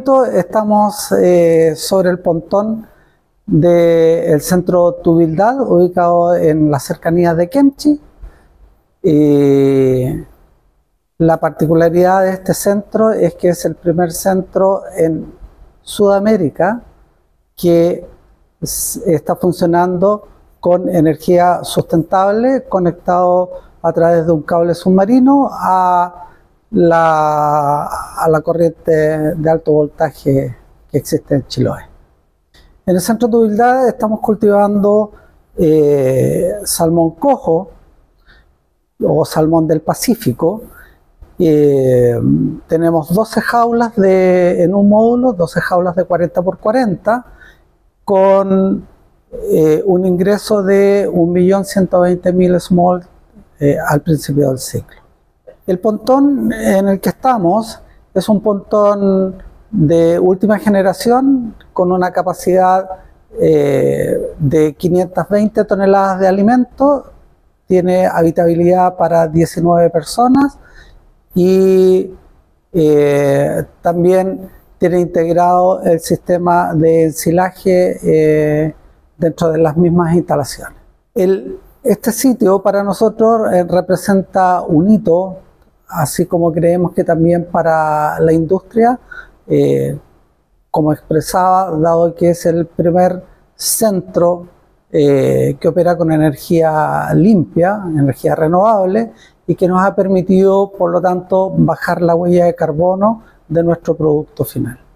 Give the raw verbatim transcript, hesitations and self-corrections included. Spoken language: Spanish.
minutos estamos eh, sobre el pontón del centro Tubildad, ubicado en las cercanías de Kemchi. Eh, la particularidad de este centro es que es el primer centro en Sudamérica que está funcionando con energía sustentable, conectado a través de un cable submarino a la, a la corriente de alto voltaje que existe en Chiloé. En el centro de Tubildad estamos cultivando eh, salmón cojo o salmón del Pacífico. Eh, tenemos doce jaulas de, en un módulo, doce jaulas de cuarenta por cuarenta, con eh, un ingreso de un millón ciento veinte mil small eh, al principio del ciclo. El pontón en el que estamos es un pontón de última generación con una capacidad eh, de quinientas veinte toneladas de alimento, tiene habitabilidad para diecinueve personas y eh, también tiene integrado el sistema de ensilaje eh, dentro de las mismas instalaciones. El, este sitio para nosotros eh, representa un hito, así como creemos que también para la industria, eh, como expresaba, dado que es el primer centro eh, que opera con energía limpia, energía renovable, y que nos ha permitido, por lo tanto, bajar la huella de carbono de nuestro producto final.